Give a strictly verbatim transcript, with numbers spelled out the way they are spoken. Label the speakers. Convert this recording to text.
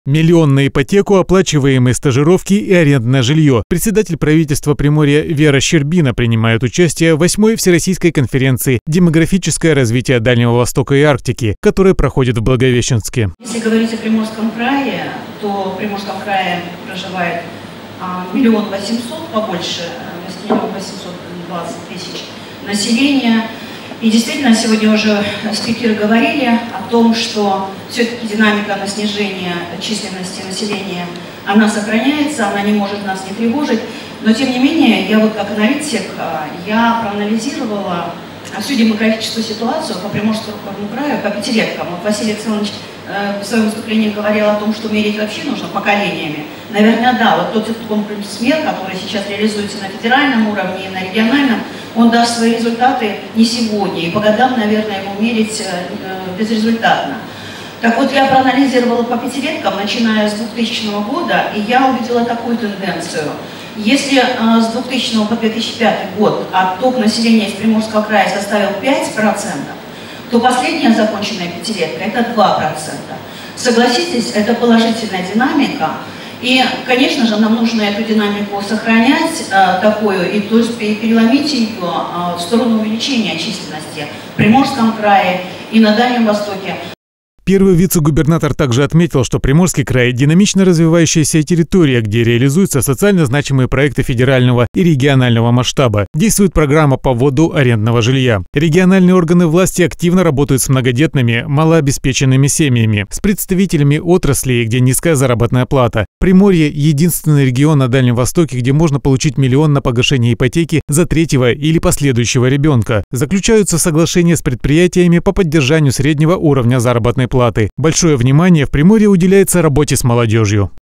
Speaker 1: Миллион на ипотеку, оплачиваемые стажировки и арендное жилье. Председатель правительства Приморья Вера Щербина принимает участие в восьмой Всероссийской конференции «Демографическое развитие Дальнего Востока и Арктики», которая проходит в Благовещенске.
Speaker 2: Если говорить о Приморском крае, то в Приморском крае проживает миллион восемьсот, побольше, миллион восемьсот двадцать тысяч населения. И действительно, сегодня уже спикеры говорили о том, что все-таки динамика на снижение численности населения, она сохраняется, она не может нас не тревожить. Но тем не менее, я вот как аналитик, я проанализировала всю демографическую ситуацию по Приморскому краю, по пятилеткам. Вот Василий Александрович в своем выступлении говорил о том, что мерить вообще нужно поколениями. Наверное, да, вот тот комплекс мер, который сейчас реализуется на федеральном уровне и на региональном, он даст свои результаты не сегодня, и по годам, наверное, его мерить безрезультатно. Так вот, я проанализировала по пятилеткам, начиная с двухтысячного года, и я увидела такую тенденцию. Если э, с двухтысячного по две тысячи пятый год отток населения из Приморского края составил пять процентов, то последняя законченная пятилетка – это два процента. Согласитесь, это положительная динамика. И, конечно же, нам нужно эту динамику сохранять э, такую, и то есть переломить ее э, в сторону увеличения численности в Приморском крае и на Дальнем Востоке.
Speaker 1: Первый вице-губернатор также отметил, что Приморский край – динамично развивающаяся территория, где реализуются социально значимые проекты федерального и регионального масштаба. Действует программа по вводу арендного жилья. Региональные органы власти активно работают с многодетными, малообеспеченными семьями, с представителями отраслей, где низкая заработная плата. Приморье – единственный регион на Дальнем Востоке, где можно получить миллион на погашение ипотеки за третьего или последующего ребенка. Заключаются соглашения с предприятиями по поддержанию среднего уровня заработной платы. Большое внимание в Приморье уделяется работе с молодежью.